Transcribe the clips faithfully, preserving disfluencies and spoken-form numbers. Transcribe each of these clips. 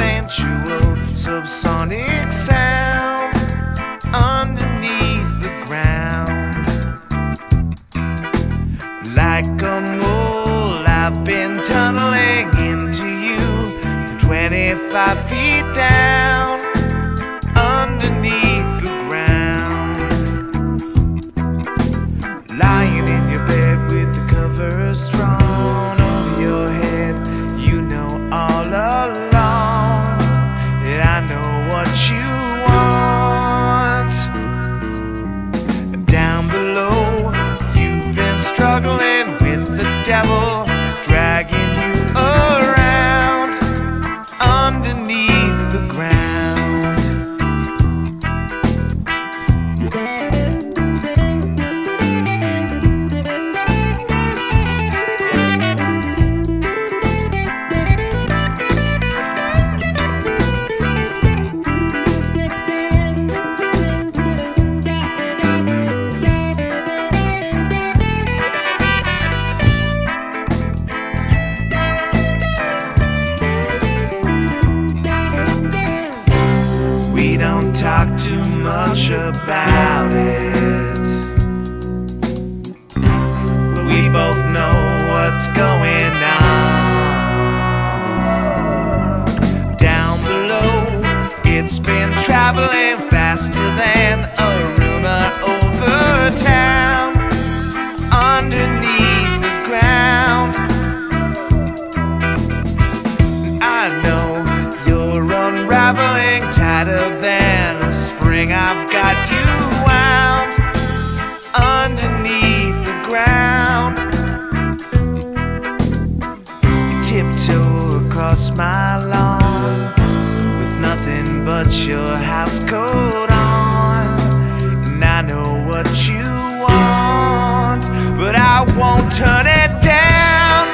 sensual subsonic sound underneath the ground. Like a mole, I've been tunneling into you from twenty-five feet down underneath the ground. Lying in your bed with the covers drawn over your head, you know all along that I know what you want. Down below, you've been struggling with the devil, dragging you around underneath the ground. We don't talk too much about it, but we both know what's going on. Down below, it's been traveling faster than a rumor over town underneath the ground. I know you're unraveling tighter than a spring. I've got you wound underneath the ground. You tiptoe across my lawn with nothing but your house coat on, and I know what you want, but I won't turn it down.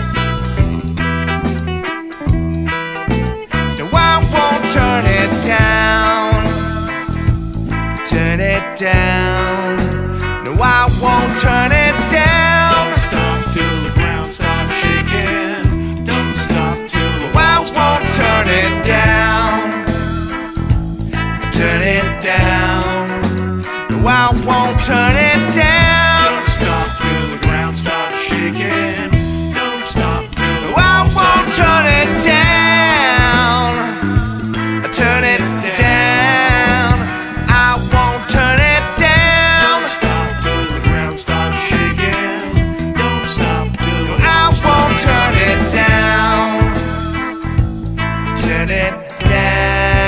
No, I won't turn it down. Turn it down. No, I won't turn it down. Don't stop till the ground starts shaking. Don't stop till the No, I won't turn it down. Turn it down. No, I won't turn it down. Don't stop till the ground starts shaking. Don't stop till the No, I won't turn it down. Turn it down. I won't turn it down. Don't stop till the ground starts shaking. Don't stop till the I won't turn it down. Turn it down.